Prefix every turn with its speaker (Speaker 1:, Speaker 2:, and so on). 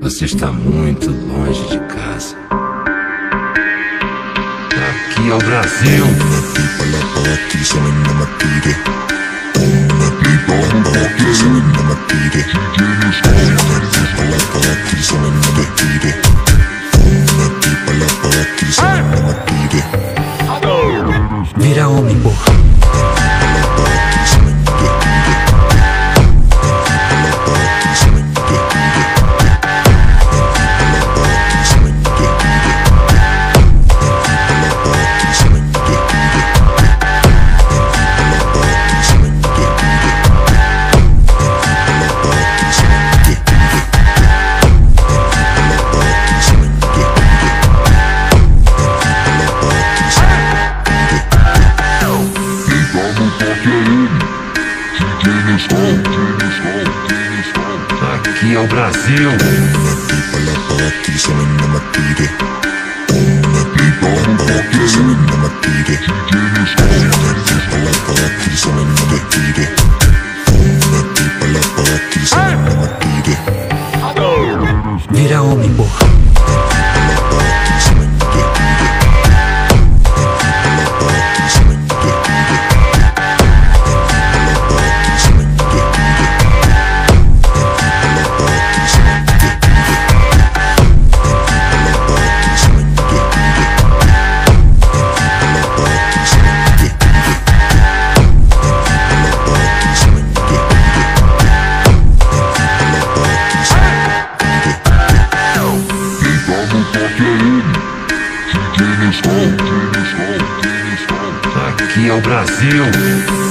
Speaker 1: você está muito longe de casa. Aqui é o Brasil. Vira homem, porra. Aqui é o Brasil. Vira homem, porra. Aqui é o Brasil.